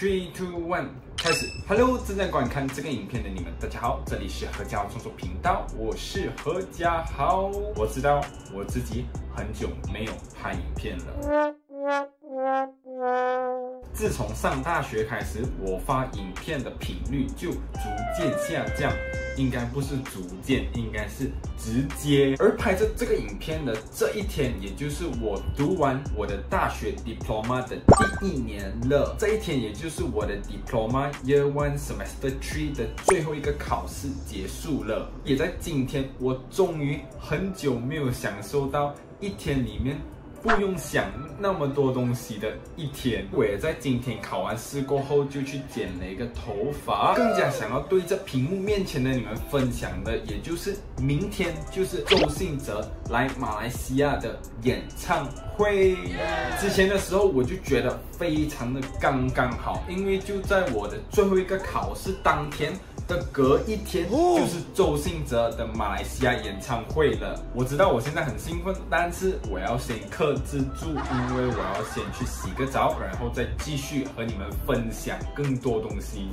3、2、1，开始。Hello， 正在观看这个影片的你们，大家好，这里是何家豪创作频道，我是何家豪。我知道我自己很久没有拍影片了。自从上大学开始，我发影片的频率就逐渐下降，应该不是逐渐，应该是直接。而拍着这个影片的这一天，也就是我读完我的大学 Diploma 的第1年了。这一天也就是我的 Diploma Year 1 Semester 3的最后一个考试结束了。也在今天，我终于很久没有享受到一天里面不用想那么多东西的一天。我也在今天考完试过后就去剪了一个头发，更加想要对着屏幕面前的你们分享的，也就是明天就是周信哲来马来西亚的演唱会。之前的时候我就觉得非常的刚刚好，因为就在我的最后一个考试当天的隔一天，就是周信哲的马来西亚演唱会了。我知道我现在很兴奋，但是我要先克制住，因为我要先去洗个澡，然后再继续和你们分享更多东西。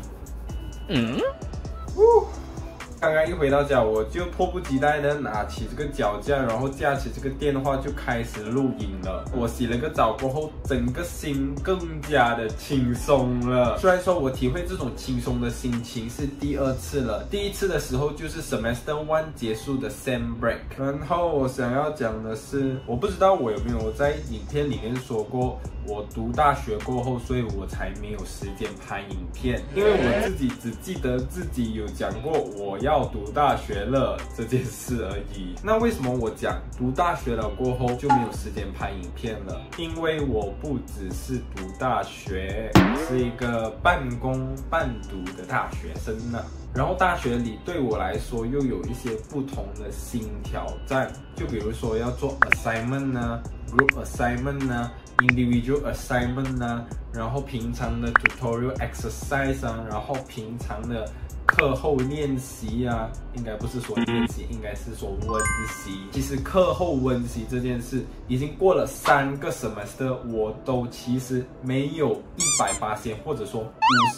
刚刚一回到家，我就迫不及待的拿起这个脚架，然后架起这个电话就开始录音了。我洗了个澡过后，整个心更加的轻松了。虽然说我体会这种轻松的心情是第2次了，第1次的时候就是 Semester 1结束的 Sem Break。然后我想要讲的是，我不知道我有没有在影片里面说过，我读大学过后，所以我才没有时间拍影片，因为我自己只记得自己有讲过我要读大学了这件事而已。那为什么我讲读大学了过后就没有时间拍影片了？因为我不只是读大学，是一个半工半读的大学生呢。然后大学里对我来说又有一些不同的新挑战，就比如说要做 assignment 呢、group assignment 呢、individual assignment 呢，然后平常的 tutorial exercise 啊，然后平常的课后练习啊，应该不是说练习，应该是说温习。其实课后温习这件事已经过了3个 semester， 我都其实没有100%或者说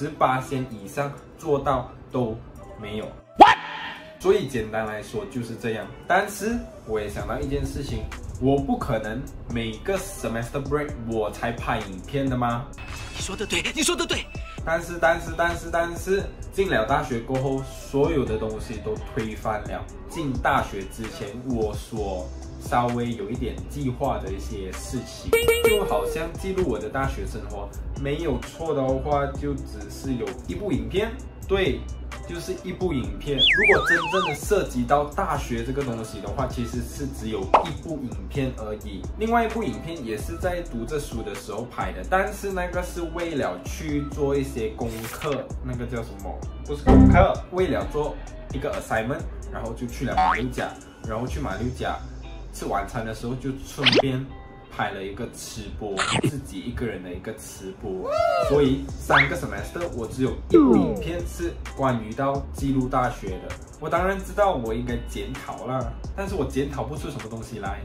50%以上做到都没有。所以简单来说就是这样。但是我也想到一件事情，我不可能每个 semester break 我才拍影片的吗？ 你说的对，你说的对。 但是进了大学过后，所有的东西都推翻了进大学之前我所稍微有一点计划的一些事情。就好像记录我的大学生活，没有错的话，就只是有一部影片，对，就是一部影片。如果真正的涉及到大学这个东西的话，其实是只有一部影片而已。另外一部影片也是在读这书的时候拍的，但是那个是为了去做一些功课，那个叫什么？不是功课，为了做一个 assignment， 然后就去了马六甲，然后去马六甲吃晚餐的时候就顺便拍了一个吃播，自己一个人的一个吃播。所以3个 semester 我只有一部影片是关于到记录大学的。我当然知道我应该检讨啦，但是我检讨不出什么东西来。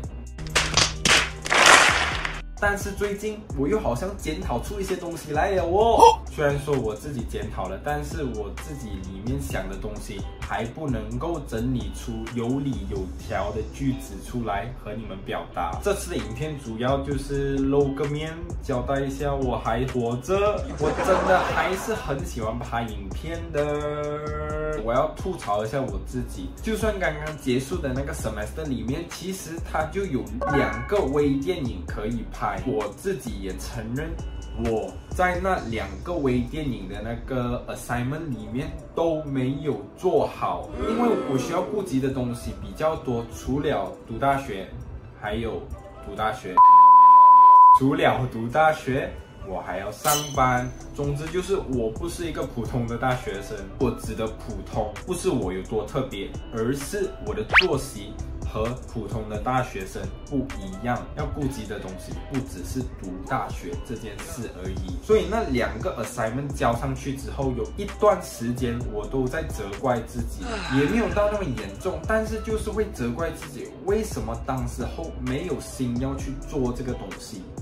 但是最近我又好像检讨出一些东西来了哦。虽然说我自己检讨了，但是我自己里面想的东西还不能够整理出有理有条的句子出来和你们表达。这次的影片主要就是露个面，交代一下我还活着。我真的还是很喜欢拍影片的。我要吐槽一下我自己，就算刚刚结束的那个 semester 里面，其实它就有2个微电影可以拍。我自己也承认，我在那2个微电影的那个 assignment 里面都没有做好，因为我需要顾及的东西比较多，除了读大学，还有读大学，除了读大学，我还要上班。总之就是我不是一个普通的大学生。我指的普通不是我有多特别，而是我的作息和普通的大学生不一样，要顾及的东西不只是读大学这件事而已。所以那2个 assignment 交上去之后，有一段时间我都在责怪自己，也没有到那么严重，但是就是会责怪自己为什么当时候没有心要去做这个东西。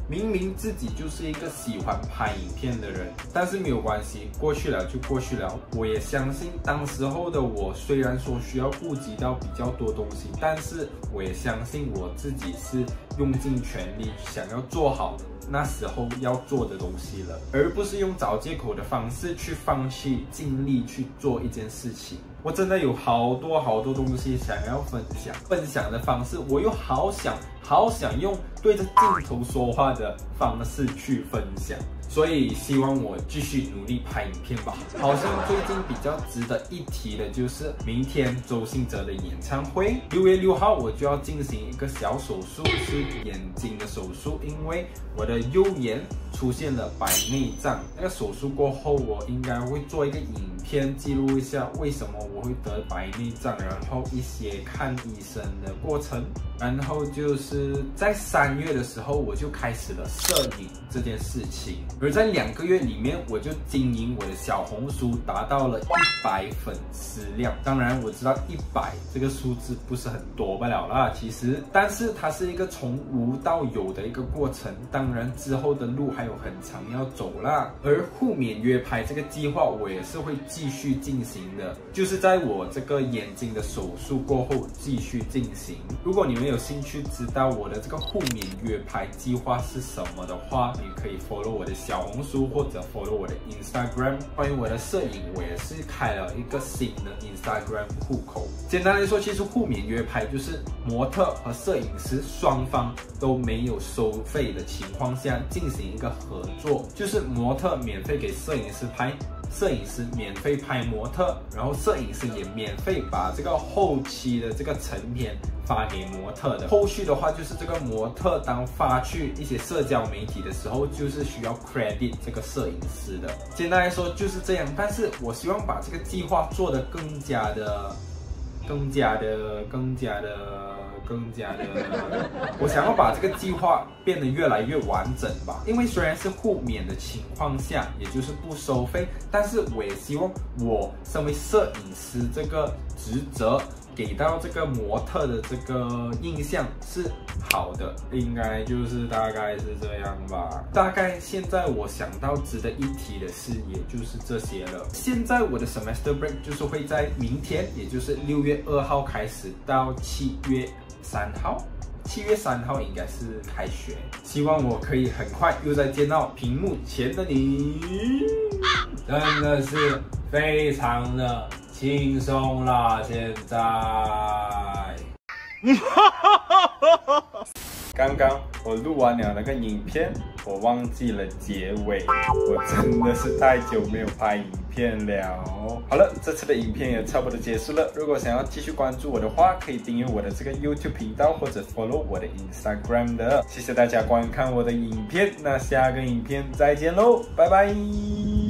明明自己就是一个喜欢拍影片的人，但是没有关系，过去了就过去了。我也相信当时候的我，虽然说需要顾及到比较多东西，但是我也相信我自己是用尽全力想要做好那时候要做的东西了，而不是用找借口的方式去放弃尽力去做一件事情。我真的有好多东西想要分享的方式，我又好想用对着镜头说话的方式去分享，所以希望我继续努力拍影片吧。好像最近比较值得一提的就是明天周兴哲的演唱会，6月6号我就要进行一个小手术，是眼睛的手术，因为我的右眼出现了白内障。那个手术过后，我应该会做一个影片记录一下为什么我会得白内障，然后一些看医生的过程。然后就是在3月的时候，我就开始了摄影这件事情，而在2个月里面，我就经营我的小红书达到了100粉丝量。当然我知道100这个数字不是很多不了啦，其实，但是它是一个从无到有的一个过程，当然之后的路还有很长要走啦。而互免约拍这个计划，我也是会继续进行的，就是在我这个眼睛的手术过后继续进行。如果你们有兴趣知道我的这个互免约拍计划是什么的话，你可以 follow 我的小红书或者 follow 我的 Instagram。关于我的摄影，我也是开了一个新的 Instagram 户口。简单来说，其实互免约拍就是模特和摄影师双方都没有收费的情况下进行一个合作，就是模特免费给摄影师拍，摄影师免费拍模特，然后摄影师也免费把这个后期的这个成片发给模特的。后续的话，就是这个模特当发去一些社交媒体的时候，就是需要 credit 这个摄影师的。简单来说就是这样，但是我希望把这个计划做得更加的，我想要把这个计划变得越来越完整吧。因为虽然是互免的情况下，也就是不收费，但是我也希望我身为摄影师这个职责给到这个模特的这个印象是好的，应该就是大概是这样吧。大概现在我想到值得一提的事，也就是这些了。现在我的 semester break 就是会在明天，也就是6月2号开始到7月3号。7月3号应该是开学，希望我可以很快又再见到屏幕前的你，真的是非常的轻松啦！现在，刚刚我录完了那个影片，我忘记了结尾，我真的是太久没有拍影片了。好了，这次的影片也差不多结束了。如果想要继续关注我的话，可以订阅我的这个 YouTube 频道或者 follow 我的 Instagram 的。谢谢大家观看我的影片，那下个影片再见喽，拜拜。